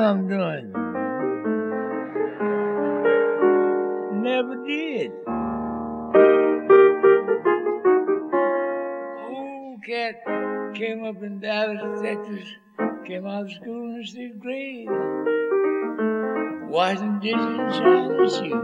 I'm doing. Never did. Old cat came up in Dallas, Texas, came out of school in the 6th grade, washing dishes and shining shoes.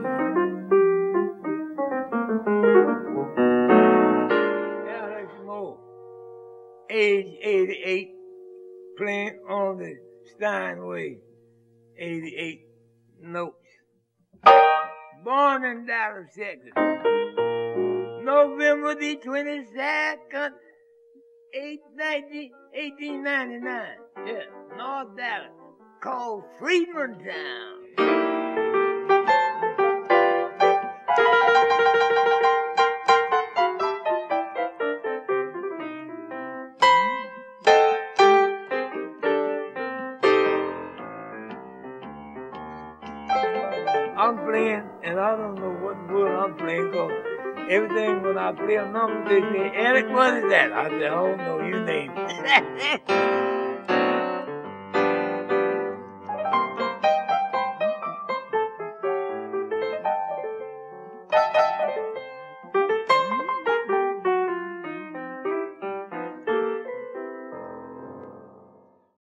Now there's some more. Age 88, playing on the Steinway, 88 notes. Born in Dallas, Texas, November the 22nd, 1899. Yeah, North Dallas, called Freedman Town. I'm playing, and I don't know what word I'm playing, because everything when I play a number, they say, Eric, what is that? I say, oh no, you name it.